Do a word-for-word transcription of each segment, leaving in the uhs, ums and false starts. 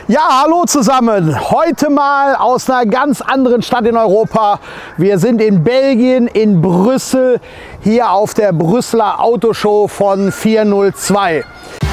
Ja, hallo zusammen. Heute mal aus einer ganz anderen Stadt in Europa. Wir sind in Belgien, in Brüssel, hier auf der Brüsseler Autoshow von vierhundertzwei.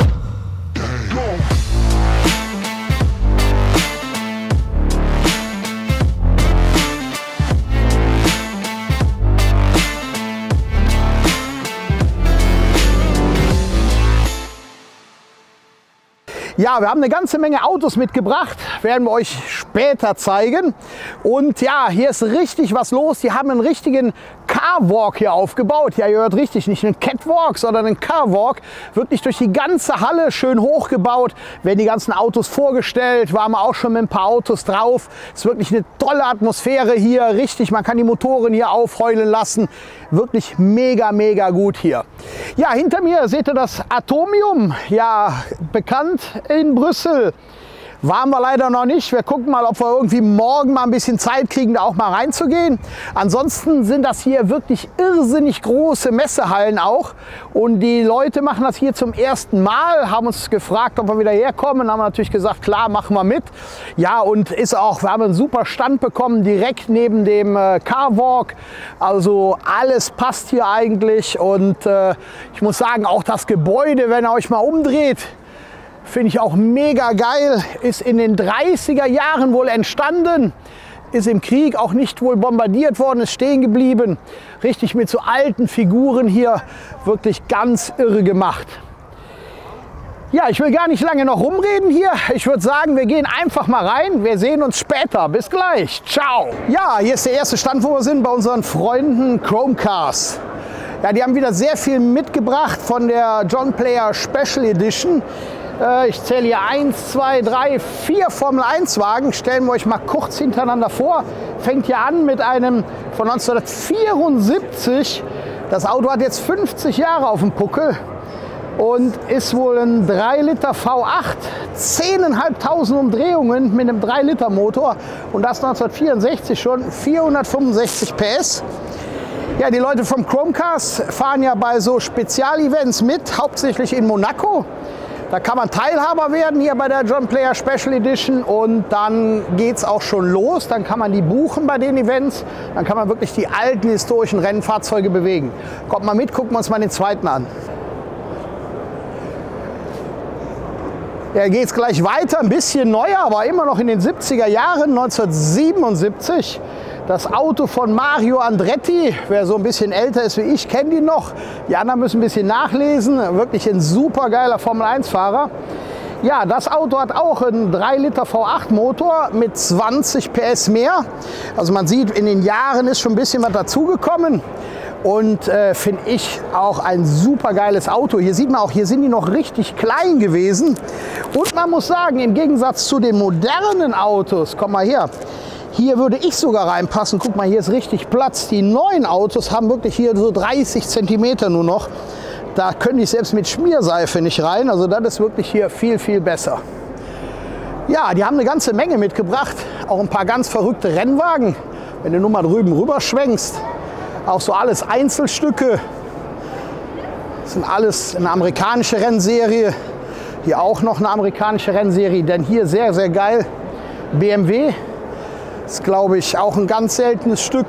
Ja, wir haben eine ganze Menge Autos mitgebracht, werden wir euch später zeigen. Und ja, hier ist richtig was los. Die haben einen richtigen Carwalk hier aufgebaut. Ja, ihr hört richtig, nicht einen Catwalk, sondern einen Carwalk. Wirklich durch die ganze Halle schön hochgebaut. Werden die ganzen Autos vorgestellt, waren wir auch schon mit ein paar Autos drauf. Ist wirklich eine tolle Atmosphäre hier, richtig. Man kann die Motoren hier aufheulen lassen. Wirklich mega, mega gut hier. Ja, hinter mir seht ihr das Atomium, ja, bekannt in Brüssel. Waren wir leider noch nicht. Wir gucken mal, ob wir irgendwie morgen mal ein bisschen Zeit kriegen, da auch mal reinzugehen. Ansonsten sind das hier wirklich irrsinnig große Messehallen auch. Und die Leute machen das hier zum ersten Mal, haben uns gefragt, ob wir wieder herkommen. Haben wir natürlich gesagt, klar, machen wir mit. Ja, und ist auch, wir haben einen super Stand bekommen, direkt neben dem äh, Carwalk. Also alles passt hier eigentlich. Und äh, ich muss sagen, auch das Gebäude, wenn ihr euch mal umdreht, finde ich auch mega geil, ist in den dreißiger Jahren wohl entstanden, ist im Krieg auch nicht wohl bombardiert worden, ist stehen geblieben. Richtig mit so alten Figuren hier, wirklich ganz irre gemacht. Ja, ich will gar nicht lange noch rumreden hier. Ich würde sagen, wir gehen einfach mal rein. Wir sehen uns später. Bis gleich. Ciao. Ja, hier ist der erste Stand, wo wir sind, bei unseren Freunden Chrome Cars. Ja, die haben wieder sehr viel mitgebracht von der John Player Special Edition. Ich zähle hier eins, zwei, drei, vier Formel eins Wagen. Stellen wir euch mal kurz hintereinander vor. Fängt hier an mit einem von neunzehnhundertvierundsiebzig. Das Auto hat jetzt fünfzig Jahre auf dem Puckel und ist wohl ein drei Liter V acht, zehntausendfünfhundert Umdrehungen mit einem drei Liter Motor. Und das neunzehnhundertvierundsechzig schon, vierhundertfünfundsechzig P S. Ja, die Leute vom Chrome Cars fahren ja bei so Spezialevents mit, hauptsächlich in Monaco. Da kann man Teilhaber werden hier bei der John Player Special Edition und dann geht es auch schon los. Dann kann man die buchen bei den Events. Dann kann man wirklich die alten historischen Rennfahrzeuge bewegen. Kommt mal mit, gucken wir uns mal den zweiten an. Ja, geht es gleich weiter, ein bisschen neuer, aber immer noch in den siebziger Jahren, neunzehnhundertsiebenundsiebzig. Das Auto von Mario Andretti, wer so ein bisschen älter ist wie ich, kennt ihn noch. Die anderen müssen ein bisschen nachlesen. Wirklich ein super geiler Formel eins Fahrer. Ja, das Auto hat auch einen drei Liter V acht Motor mit zwanzig P S mehr. Also man sieht, in den Jahren ist schon ein bisschen was dazugekommen. Und äh, finde ich auch ein super geiles Auto. Hier sieht man auch, hier sind die noch richtig klein gewesen. Und man muss sagen, im Gegensatz zu den modernen Autos, komm mal her, hier würde ich sogar reinpassen. Guck mal, hier ist richtig Platz. Die neuen Autos haben wirklich hier so dreißig Zentimeter nur noch. Da könnte ich selbst mit Schmierseife nicht rein. Also das ist wirklich hier viel, viel besser. Ja, die haben eine ganze Menge mitgebracht. Auch ein paar ganz verrückte Rennwagen. Wenn du nur mal drüben rüber schwenkst. Auch so alles Einzelstücke. Das sind alles eine amerikanische Rennserie. Hier auch noch eine amerikanische Rennserie. Denn hier sehr, sehr geil. B M W. Das ist, glaube ich, auch ein ganz seltenes Stück.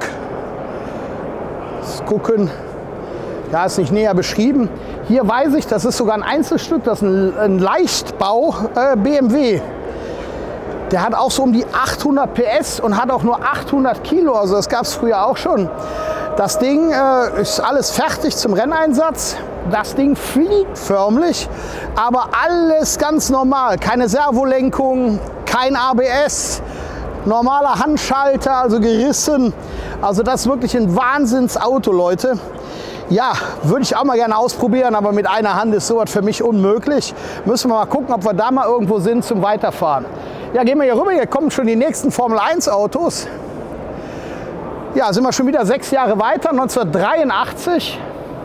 Das gucken. Ja, ist nicht näher beschrieben. Hier weiß ich, das ist sogar ein Einzelstück. Das ist ein, ein Leichtbau äh, B M W. Der hat auch so um die achthundert P S und hat auch nur achthundert Kilo. Also das gab es früher auch schon. Das Ding äh, ist alles fertig zum Renneinsatz. Das Ding fliegt förmlich, aber alles ganz normal. Keine Servolenkung, kein A B S, normaler Handschalter, also gerissen. Also das ist wirklich ein Wahnsinnsauto, Leute. Ja, würde ich auch mal gerne ausprobieren, aber mit einer Hand ist sowas für mich unmöglich. Müssen wir mal gucken, ob wir da mal irgendwo sind zum Weiterfahren. Ja, gehen wir hier rüber, hier kommen schon die nächsten Formel eins Autos. Ja, sind wir schon wieder sechs Jahre weiter, neunzehnhundertdreiundachtzig.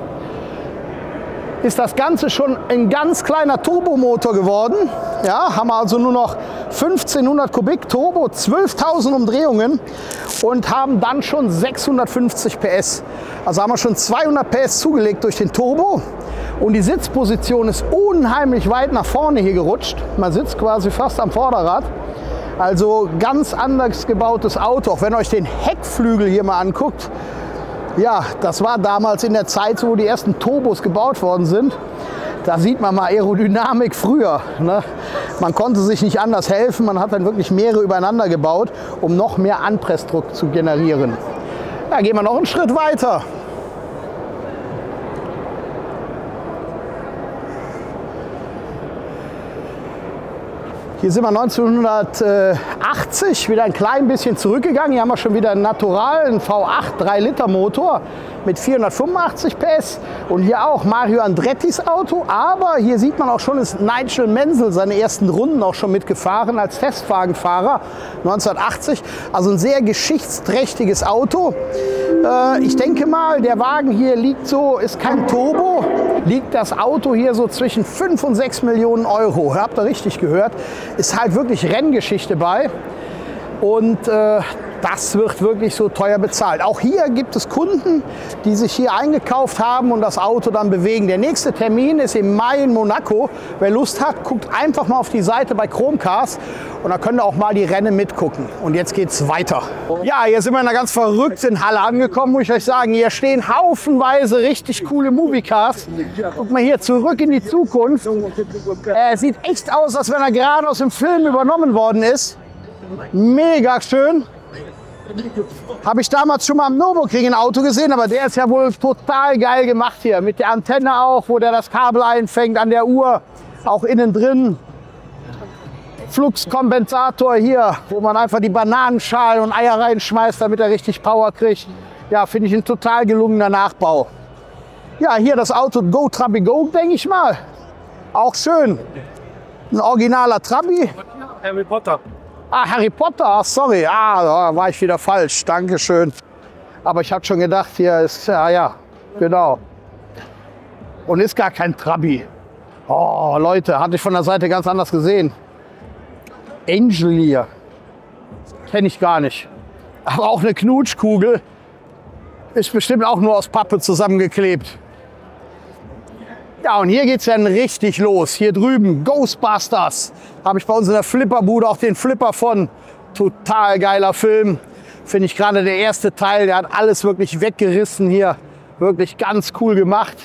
Ist das Ganze schon ein ganz kleiner Turbomotor geworden. Ja, haben wir also nur noch fünfzehnhundert Kubik Turbo, zwölftausend Umdrehungen und haben dann schon sechshundertfünfzig P S. Also haben wir schon zweihundert P S zugelegt durch den Turbo Und die Sitzposition ist unheimlich weit nach vorne hier gerutscht. Man sitzt quasi fast am Vorderrad. Also ganz anders gebautes Auto. Auch wenn ihr euch den Heckflügel hier mal anguckt. Ja, das war damals in der Zeit, wo die ersten Turbos gebaut worden sind. Da sieht man mal Aerodynamik früher, ne? Man konnte sich nicht anders helfen. Man hat dann wirklich mehrere übereinander gebaut, um noch mehr Anpressdruck zu generieren. Ja, gehen wir noch einen Schritt weiter. Hier sind wir neunzehnhundertachtzig wieder ein klein bisschen zurückgegangen. Hier haben wir schon wieder einen Natural, einen V acht drei Liter Motor mit vierhundertfünfundachtzig P S. Und hier auch Mario Andrettis Auto. Aber hier sieht man auch schon, ist Nigel Mansell seine ersten Runden auch schon mitgefahren als Testwagenfahrer neunzehnhundertachtzig. Also ein sehr geschichtsträchtiges Auto. Äh, ich denke mal, der Wagen hier liegt so, ist kein Turbo, liegt das Auto hier so zwischen fünf und sechs Millionen Euro. Habt ihr richtig gehört. Ist halt wirklich Renngeschichte bei und äh, das wird wirklich so teuer bezahlt. Auch hier gibt es Kunden, die sich hier eingekauft haben und das Auto dann bewegen. Der nächste Termin ist im Mai in Monaco. Wer Lust hat, guckt einfach mal auf die Seite bei Chrome Cars und da könnt ihr auch mal die Rennen mitgucken. Und jetzt geht's weiter. Ja, hier sind wir in einer ganz verrückten Halle angekommen, muss ich euch sagen. Hier stehen haufenweise richtig coole Movie Cars. Guck mal hier, zurück in die Zukunft. Äh, sieht echt aus, als wenn er gerade aus dem Film übernommen worden ist. Mega schön. Habe ich damals schon mal am Nürburgring ein Auto gesehen, aber der ist ja wohl total geil gemacht hier. Mit der Antenne auch, wo der das Kabel einfängt an der Uhr, auch innen drin. Fluxkompensator hier, wo man einfach die Bananenschalen und Eier reinschmeißt, damit er richtig Power kriegt. Ja, finde ich ein total gelungener Nachbau. Ja, hier das Auto Go Trabi Go, denke ich mal. Auch schön. Ein originaler Trabi. Harry Potter. Ah, Harry Potter, ach, sorry, ah, da war ich wieder falsch, Dankeschön. Aber ich habe schon gedacht, hier ist, ja, ja, genau. Und ist gar kein Trabi. Oh, Leute, hatte ich von der Seite ganz anders gesehen. Angel hier, kenne ich gar nicht. Aber auch eine Knutschkugel, ist bestimmt auch nur aus Pappe zusammengeklebt. Ja, und hier geht es dann richtig los. Hier drüben, Ghostbusters. Habe ich bei uns in der Flipperbude auch den Flipper von. Total geiler Film. Finde ich gerade der erste Teil. Der hat alles wirklich weggerissen hier. Wirklich ganz cool gemacht.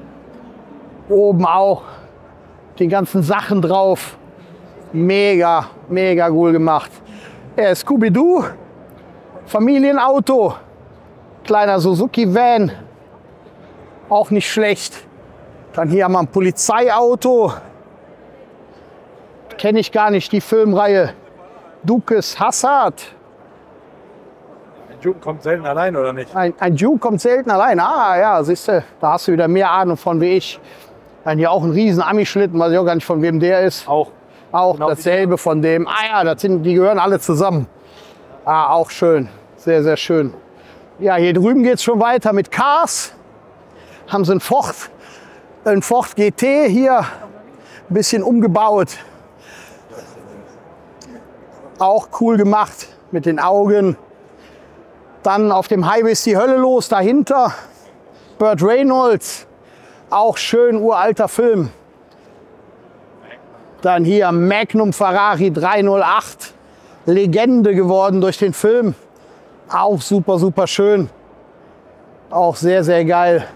Oben auch die ganzen Sachen drauf. Mega, mega cool gemacht. Ja, Scooby-Doo. Familienauto. Kleiner Suzuki Van. Auch nicht schlecht. Dann hier haben wir ein Polizeiauto. Kenne ich gar nicht, die Filmreihe. Dukes Hazzard. Ein Duke kommt selten allein, oder nicht? Ein, ein Duke kommt selten allein. Ah ja, siehst du, da hast du wieder mehr Ahnung von wie ich. Dann hier auch ein riesen Ami-Schlitten, weiß ich auch gar nicht, von wem der ist. Auch. Auch genau dasselbe von dem. Ah ja, das sind, die gehören alle zusammen. Ah, auch schön. Sehr, sehr schön. Ja, hier drüben geht es schon weiter mit Cars. Haben sie einen Ford. Ein Ford G T hier, ein bisschen umgebaut. Auch cool gemacht mit den Augen. Dann auf dem Highway ist die Hölle los, dahinter Burt Reynolds, auch schön uralter Film. Dann hier Magnum Ferrari dreihundertacht, Legende geworden durch den Film. Auch super, super schön. Auch sehr, sehr geil.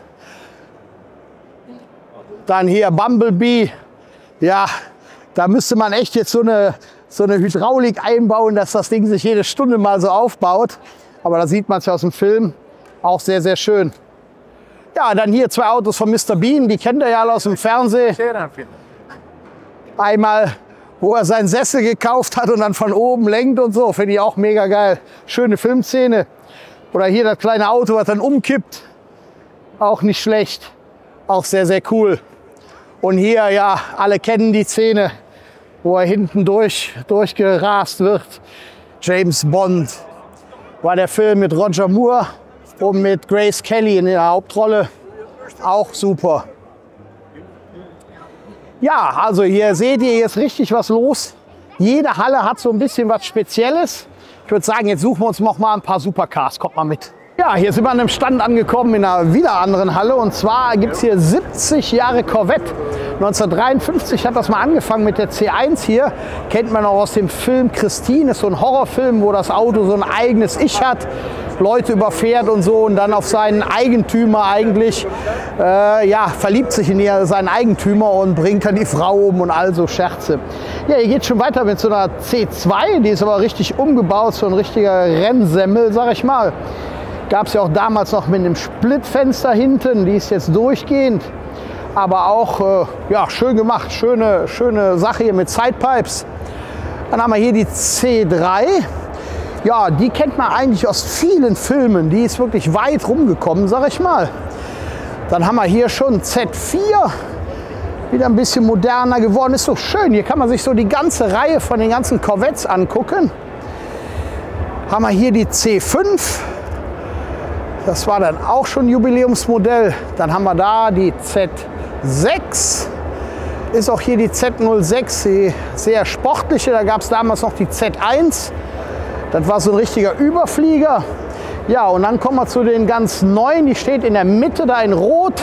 Dann hier Bumblebee. Ja, da müsste man echt jetzt so eine, so eine Hydraulik einbauen, dass das Ding sich jede Stunde mal so aufbaut. Aber da sieht man es ja aus dem Film. Auch sehr, sehr schön. Ja, dann hier zwei Autos von Mister Bean. Die kennt ihr ja alle aus dem Fernsehen. Einmal, wo er seinen Sessel gekauft hat und dann von oben lenkt und so. Finde ich auch mega geil. Schöne Filmszene. Oder hier das kleine Auto, was dann umkippt. Auch nicht schlecht. Auch sehr, sehr cool. Und hier, ja, alle kennen die Szene, wo er hinten durch, durchgerast wird. James Bond war der Film mit Roger Moore und mit Grace Kelly in der Hauptrolle. Auch super. Ja, also hier seht ihr, hier ist richtig was los. Jede Halle hat so ein bisschen was Spezielles. Ich würde sagen, jetzt suchen wir uns noch mal ein paar Supercars. Kommt mal mit. Ja, hier sind wir an einem Stand angekommen in einer wieder anderen Halle, und zwar gibt es hier siebzig Jahre Corvette. neunzehnhundertdreiundfünfzig hat das mal angefangen mit der C eins hier. Kennt man auch aus dem Film Christine, ist so ein Horrorfilm, wo das Auto so ein eigenes Ich hat, Leute überfährt und so, und dann auf seinen Eigentümer eigentlich, äh, ja, verliebt sich in ihr, seinen Eigentümer, und bringt dann die Frau um und all so Scherze. Ja, hier geht es schon weiter mit so einer C zwei, die ist aber richtig umgebaut, so ein richtiger Rennsemmel, sag ich mal. Gab es ja auch damals noch mit einem Splitfenster hinten, die ist jetzt durchgehend, aber auch äh, ja, schön gemacht, schöne, schöne Sache hier mit Sidepipes. Dann haben wir hier die C drei. Ja, die kennt man eigentlich aus vielen Filmen, die ist wirklich weit rumgekommen, sag ich mal. Dann haben wir hier schon Z vier, wieder ein bisschen moderner geworden, ist so schön. Hier kann man sich so die ganze Reihe von den ganzen Corvettes angucken. Haben wir hier die C fünf. Das war dann auch schon Jubiläumsmodell. Dann haben wir da die Z sechs. Ist auch hier die Z null sechs, die sehr sportliche. Da gab es damals noch die Z eins. Das war so ein richtiger Überflieger. Ja, und dann kommen wir zu den ganz neuen. Die steht in der Mitte da in Rot.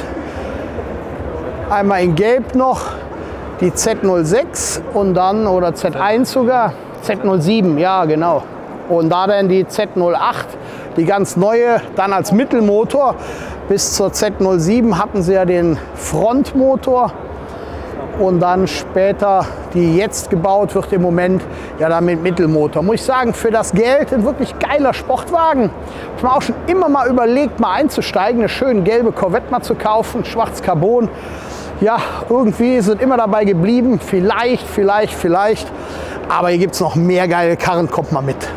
Einmal in Gelb noch die Z null sechs und dann, oder Z eins sogar, Z null sieben, ja genau. Und da dann die Z null acht, die ganz neue, dann als Mittelmotor. Bis zur Z null sieben hatten sie ja den Frontmotor. Und dann später, die jetzt gebaut wird im Moment, ja dann mit Mittelmotor. Muss ich sagen, für das Geld ein wirklich geiler Sportwagen. Ich habe mir auch schon immer mal überlegt, mal einzusteigen, eine schöne gelbe Corvette mal zu kaufen, schwarz Carbon. Ja, irgendwie sind immer dabei geblieben, vielleicht, vielleicht, vielleicht. Aber hier gibt es noch mehr geile Karren, kommt mal mit.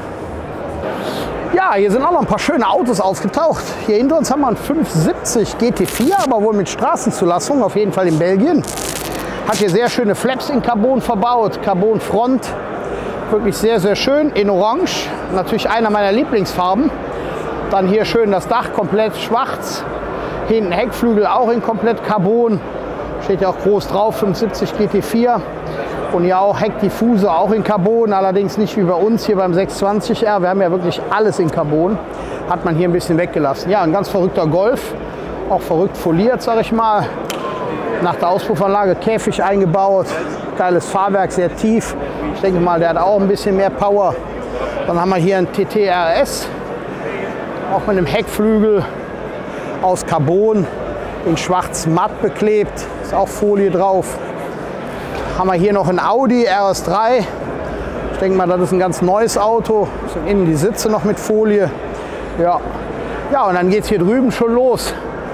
Ja, hier sind auch noch ein paar schöne Autos aufgetaucht. Hier hinter uns haben wir einen fünfhundertsiebzig G T vier, aber wohl mit Straßenzulassung, auf jeden Fall in Belgien. Hat hier sehr schöne Flaps in Carbon verbaut, Carbon Front. Wirklich sehr, sehr schön, in Orange. Natürlich einer meiner Lieblingsfarben. Dann hier schön das Dach komplett schwarz. Hinten Heckflügel auch in komplett Carbon. Steht ja auch groß drauf, fünfhundertsiebzig G T vier. Und ja auch Heckdiffusor auch in Carbon, allerdings nicht wie bei uns hier beim sechshundertzwanzig R. Wir haben ja wirklich alles in Carbon. Hat man hier ein bisschen weggelassen. Ja, ein ganz verrückter Golf. Auch verrückt foliert, sag ich mal. Nach der Auspuffanlage Käfig eingebaut. Geiles Fahrwerk, sehr tief. Ich denke mal, der hat auch ein bisschen mehr Power. Dann haben wir hier ein T T R S. Auch mit einem Heckflügel aus Carbon. In schwarz matt beklebt. Ist auch Folie drauf. Haben wir hier noch ein Audi R S drei. Ich denke mal, das ist ein ganz neues Auto. Sind innen die Sitze noch mit Folie. Ja, ja, und dann geht es hier drüben schon los.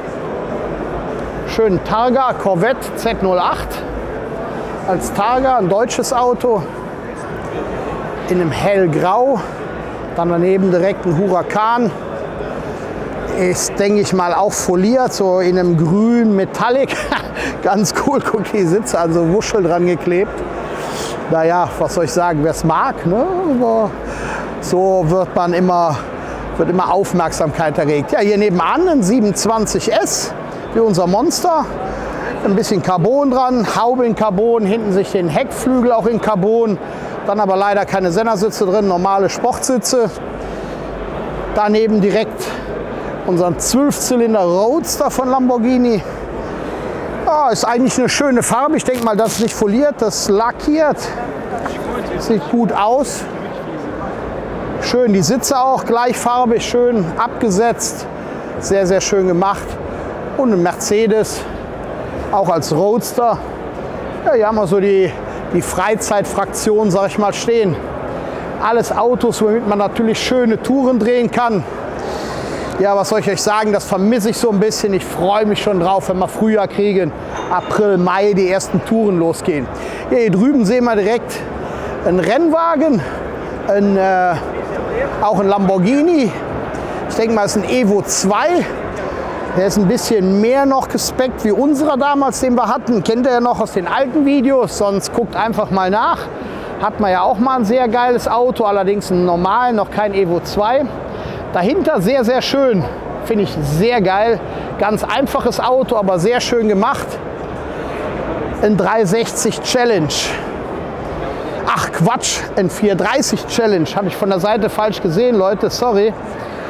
Schön Targa Corvette Z null acht. Als Targa, ein deutsches Auto. In einem hellgrau. Dann daneben direkt ein Huracan. Ist, denke ich mal, auch foliert, so in einem grün Metallic. Ganz cool, guck die Sitze, also Wuschel dran geklebt. Naja, was soll ich sagen, wer es mag, ne? So wird man immer, wird immer Aufmerksamkeit erregt. Ja, hier nebenan ein siebenundzwanzig S, wie unser Monster. Ein bisschen Carbon dran, Haube in Carbon, hinten sich den Heckflügel auch in Carbon. Dann aber leider keine Sendersitze drin, normale Sportsitze. Daneben direkt unseren zwölfzylinder Roadster von Lamborghini. Ja, ist eigentlich eine schöne Farbe. Ich denke mal, das ist nicht foliert, das ist lackiert. Sieht gut aus. Schön die Sitze auch, gleichfarbig, schön abgesetzt. Sehr, sehr schön gemacht. Und ein Mercedes, auch als Roadster. Ja, hier haben wir so die, die Freizeitfraktion, sag ich mal, stehen. Alles Autos, womit man natürlich schöne Touren drehen kann. Ja, was soll ich euch sagen, das vermisse ich so ein bisschen. Ich freue mich schon drauf, wenn wir Frühjahr kriegen, April, Mai, die ersten Touren losgehen. Ja, hier drüben sehen wir direkt einen Rennwagen, ein, äh, auch ein Lamborghini. Ich denke mal, es ist ein Evo zwei. Der ist ein bisschen mehr noch gespeckt wie unserer damals, den wir hatten. Kennt ihr ja noch aus den alten Videos, sonst guckt einfach mal nach. Hat man ja auch mal ein sehr geiles Auto, allerdings einen normalen, noch kein Evo zwei. Dahinter sehr, sehr schön, finde ich sehr geil. Ganz einfaches Auto, aber sehr schön gemacht. Ein dreihundertsechzig Challenge. Ach Quatsch, ein vierhundertdreißig Challenge. Habe ich von der Seite falsch gesehen, Leute, sorry.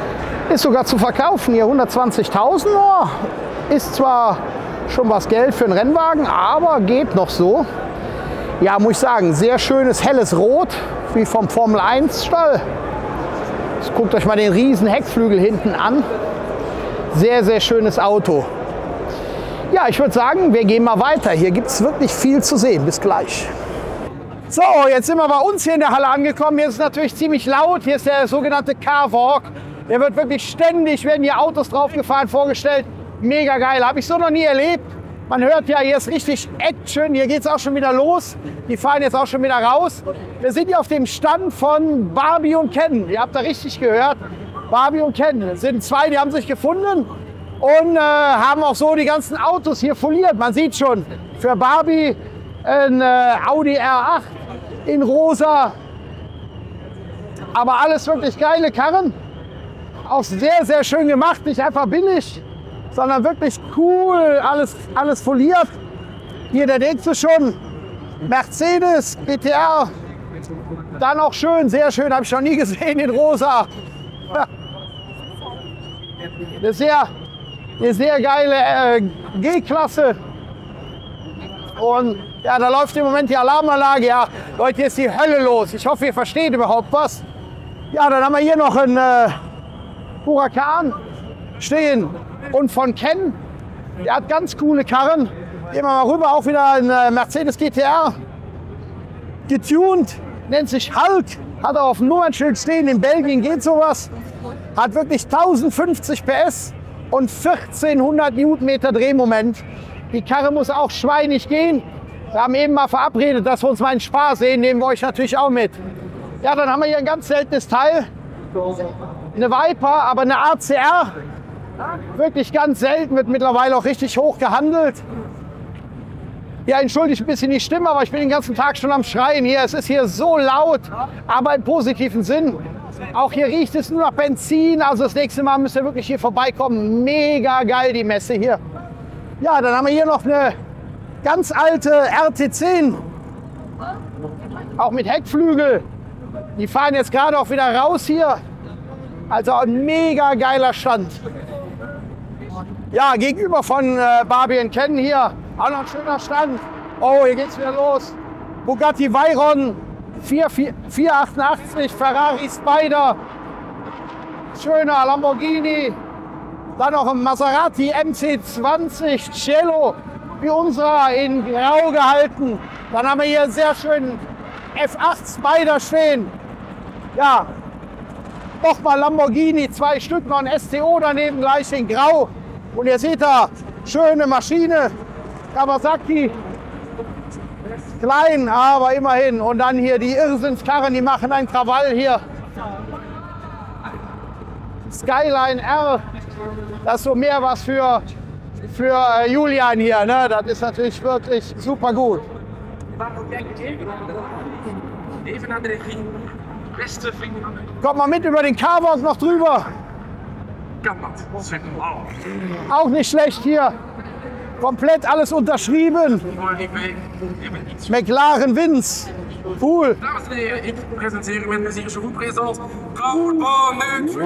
Ist sogar zu verkaufen hier, hundertzwanzigtausend. Oh, ist zwar schon was Geld für einen Rennwagen, aber geht noch so. Ja, muss ich sagen, sehr schönes helles Rot, wie vom Formel eins Stall. Jetzt guckt euch mal den riesen Heckflügel hinten an. Sehr, sehr schönes Auto. Ja, ich würde sagen, wir gehen mal weiter. Hier gibt es wirklich viel zu sehen. Bis gleich. So, jetzt sind wir bei uns hier in der Halle angekommen. Hier ist es natürlich ziemlich laut. Hier ist der sogenannte Car Walk. Der wird wirklich ständig, werden hier Autos draufgefahren, vorgestellt. Mega geil, habe ich so noch nie erlebt. Man hört ja, hier ist richtig Action. Hier geht es auch schon wieder los. Die fahren jetzt auch schon wieder raus. Wir sind hier auf dem Stand von Barbie und Ken. Ihr habt da richtig gehört. Barbie und Ken. Das sind zwei, die haben sich gefunden und äh, haben auch so die ganzen Autos hier foliert. Man sieht schon, für Barbie ein äh, Audi R acht in rosa. Aber alles wirklich geile Karren. Auch sehr, sehr schön gemacht. Nicht einfach billig, sondern wirklich cool. Alles, alles foliert. Hier der nächste schon. Mercedes G T R. Dann auch schön, sehr schön. Habe ich noch nie gesehen in rosa. Eine sehr, eine sehr geile äh, G-Klasse. Und ja, da läuft im Moment die Alarmanlage. Ja, Leute, hier ist die Hölle los. Ich hoffe, ihr versteht überhaupt was. Ja, dann haben wir hier noch einen äh, Huracan stehen. Und von Ken, der hat ganz coole Karren. Gehen wir mal rüber, auch wieder ein äh, Mercedes G T R. Getuned, nennt sich Hulk. Hat er auf dem Nummernschild stehen. In Belgien geht sowas. Hat wirklich tausendfünfzig P S und vierzehnhundert Newtonmeter Drehmoment. Die Karre muss auch schweinig gehen. Wir haben eben mal verabredet, dass wir uns mal in Spa sehen. Nehmen wir euch natürlich auch mit. Ja, dann haben wir hier ein ganz seltenes Teil. Eine Viper, aber eine A C R. Wirklich ganz selten, wird mittlerweile auch richtig hoch gehandelt. Ja, entschuldigt ein bisschen die Stimme, aber ich bin den ganzen Tag schon am Schreien hier. Es ist hier so laut, aber im positiven Sinn. Auch hier riecht es nur nach Benzin. Also das nächste Mal müsst ihr wirklich hier vorbeikommen. Mega geil, die Messe hier. Ja, dann haben wir hier noch eine ganz alte R T zehn. Auch mit Heckflügel. Die fahren jetzt gerade auch wieder raus hier. Also ein mega geiler Stand. Ja, gegenüber von äh, Barbie und Ken hier. Auch noch ein schöner Stand. Oh, hier geht's wieder los. Bugatti Veyron vierhundertachtundachtzig, Ferrari Spider. Schöner Lamborghini. Dann noch ein Maserati M C zwanzig Cielo, wie unserer, in Grau gehalten. Dann haben wir hier einen sehr schönen F acht Spider stehen. Ja, nochmal Lamborghini, zwei Stück, noch ein S T O daneben, gleich in Grau. Und ihr seht da, schöne Maschine, Kawasaki. Klein, aber immerhin. Und dann hier die Irrsinnskarren, die machen einen Krawall hier. Skyline R, das ist so mehr was für, für äh, Julian hier. Ne? Das ist natürlich wirklich super gut. Kommt mal mit über den Carwalk noch drüber. Auch nicht schlecht hier. Komplett alles unterschrieben. McLaren Vince. Cool. Dames en heren, ik presenteer u met plezier zijn voetpresent Raoul Bonnet.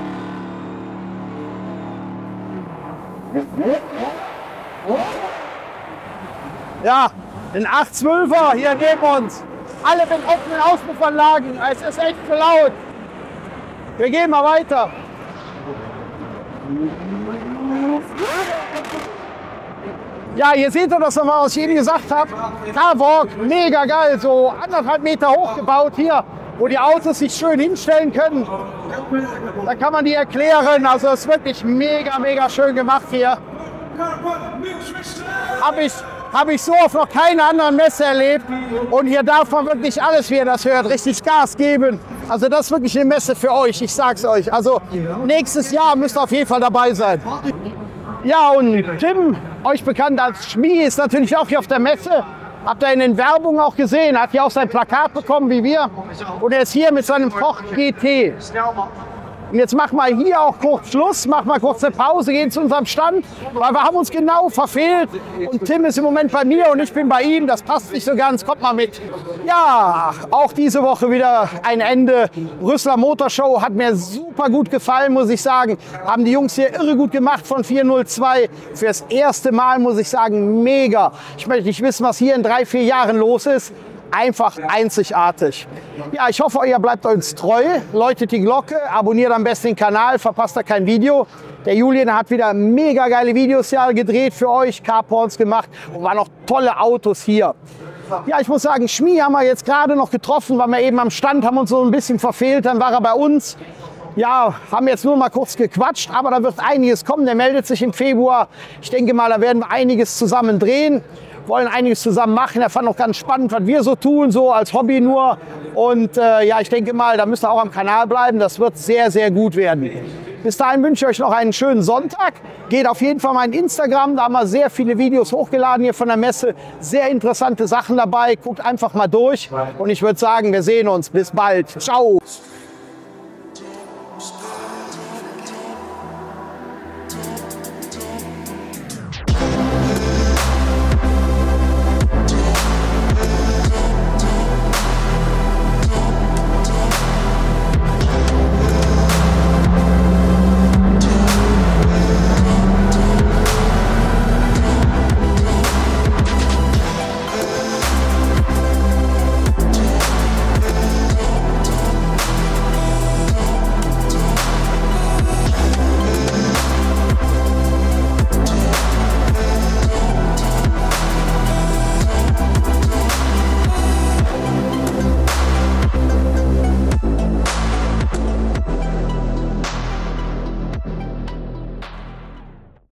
Ja, ein acht zwölfer hier neben uns. Alle mit offenen Auspuffanlagen. Es ist echt zu laut. Wir gehen mal weiter. Ja, hier seht ihr das nochmal, was ich eben gesagt habe. Carwalk, mega geil, so anderthalb Meter hoch gebaut hier, wo die Autos sich schön hinstellen können. Da kann man die erklären, also es ist wirklich mega, mega schön gemacht hier. Habe ich, hab ich so auf noch keiner anderen Messe erlebt. Und hier darf man wirklich alles, wie ihr das hört, richtig Gas geben. Also das ist wirklich eine Messe für euch, ich sag's euch. Also nächstes Jahr müsst ihr auf jeden Fall dabei sein. Ja, und Tim, euch bekannt als Schmi, ist natürlich auch hier auf der Messe. Habt ihr in den Werbungen auch gesehen, hat hier auch sein Plakat bekommen wie wir. Und er ist hier mit seinem Ford G T. Und jetzt machen wir hier auch kurz Schluss, machen wir kurz eine Pause, gehen zu unserem Stand, weil wir haben uns genau verfehlt. Und Tim ist im Moment bei mir und ich bin bei ihm. Das passt nicht so ganz. Kommt mal mit. Ja, auch diese Woche wieder ein Ende. Brüsseler Motorshow hat mir super gut gefallen, muss ich sagen. Haben die Jungs hier irre gut gemacht von vier null zwei. Fürs erste Mal muss ich sagen, mega. Ich möchte nicht wissen, was hier in drei, vier Jahren los ist. Einfach einzigartig. Ja, ich hoffe, ihr bleibt uns treu. Läutet die Glocke, abonniert am besten den Kanal, verpasst da kein Video. Der Julian hat wieder mega geile Videos ja gedreht für euch, Carporns gemacht und waren noch tolle Autos hier. Ja, ich muss sagen, Schmi haben wir jetzt gerade noch getroffen, waren wir eben am Stand, haben uns so ein bisschen verfehlt, dann war er bei uns. Ja, haben jetzt nur mal kurz gequatscht, aber da wird einiges kommen. Der meldet sich im Februar. Ich denke mal, da werden wir einiges zusammen drehen. Wollen einiges zusammen machen. Er fand auch ganz spannend, was wir so tun, so als Hobby nur. Und äh, ja, ich denke mal, da müsst ihr auch am Kanal bleiben. Das wird sehr, sehr gut werden. Bis dahin wünsche ich euch noch einen schönen Sonntag. Geht auf jeden Fall mal in Instagram. Da haben wir sehr viele Videos hochgeladen hier von der Messe. Sehr interessante Sachen dabei. Guckt einfach mal durch. Und ich würde sagen, wir sehen uns. Bis bald. Ciao.